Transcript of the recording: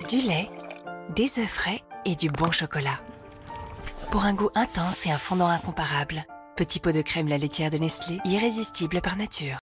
du lait, des œufs frais et du bon chocolat. Pour un goût intense et un fondant incomparable, petit pot de crème la laitière de Nestlé, irrésistible par nature.